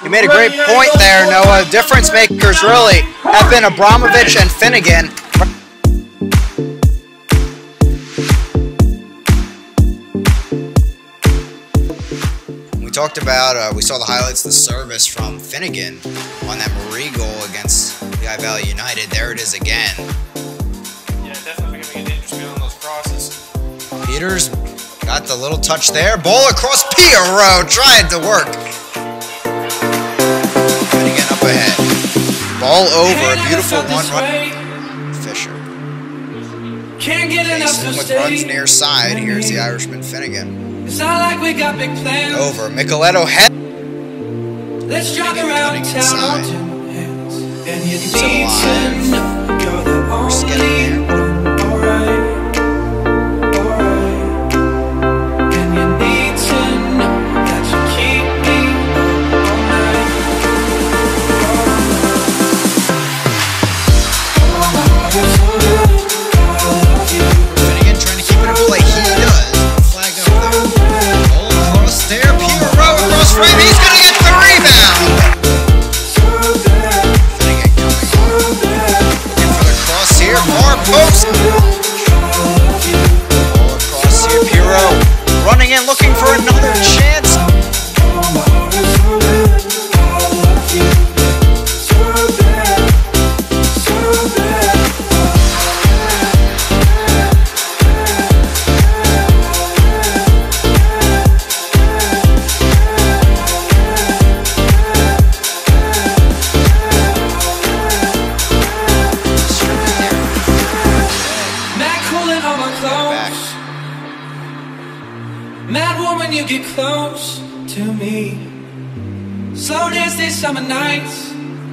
You made a great point there, Noah. Difference makers really have been Abramovich and Finnegan. We talked about, we saw the highlights of the service from Finnegan on that Marie goal against Lehigh Valley United. There it is again. Yeah, definitely going to get interesting on those crosses. Peters got the little touch there. Ball across Pierrot, trying to work. Finnegan up ahead. Ball over, a beautiful one-run. Fisher. Mason with runs near side. Here's the Irishman Finnegan. It's not like we got big plans. Over. Micheletto head. Let's jog around town on 2 hands. And you need to know you're the only one. Alright. And you need to know that you keep me up all night. Oh, my heart is so good. I love you. Finnegan trying to keep it in play. He does. Flag over there. Ball across there. Pierrot across frame. He's going to get the rebound. Finnegan coming on. Looking for the cross here. Far post. Ball across here. Pierrot running in, looking for another chance. Mad woman, you get close to me. Slow dance these summer nights.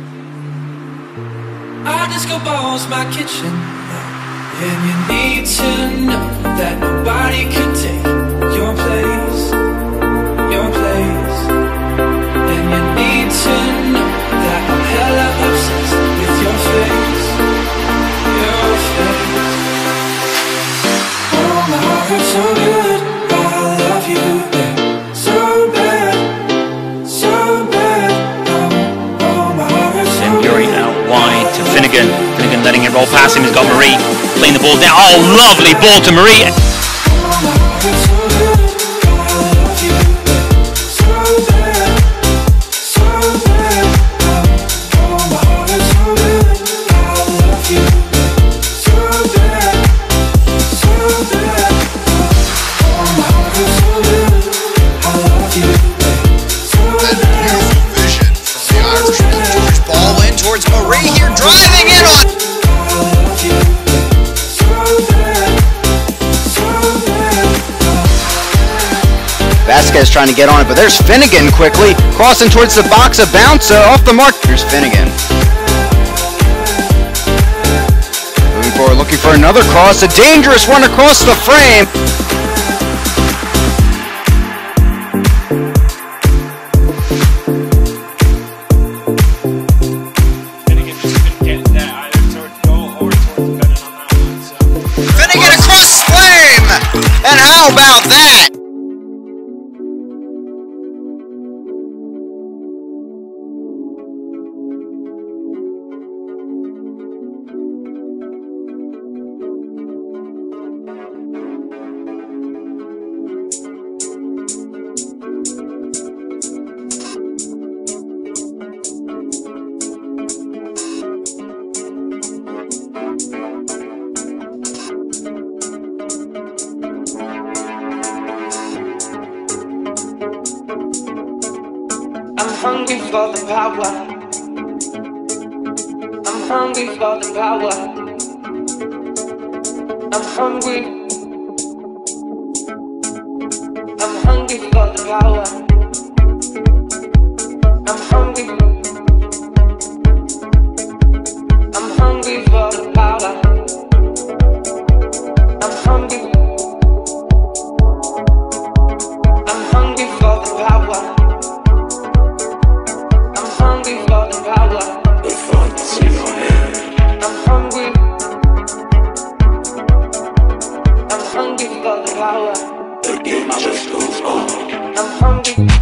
Our disco ball's my kitchen. And you need to know that nobody can take your place. Your place. And you need to know that I'm hella obsessed with your face. Your face. Oh, my heart hurts so good. Finnegan letting it roll past him. He's got Marie playing the ball down. Oh, lovely ball to Marie. Vasquez trying to get on it, but there's Finnegan quickly crossing towards the box. A bouncer off the mark. Here's Finnegan. Moving forward, looking for another cross. A dangerous one across the frame. Finnegan just couldn't get that either towards goal or towards Bennett on that one. So. Finnegan across the frame! And how about that? I'm hungry for the power. I'm hungry for the power. I'm hungry. I'm hungry for the power. I'm hungry. I'm hungry for the power. I'm hungry. I'm hungry for the power. The game just goes on. I'm hungry.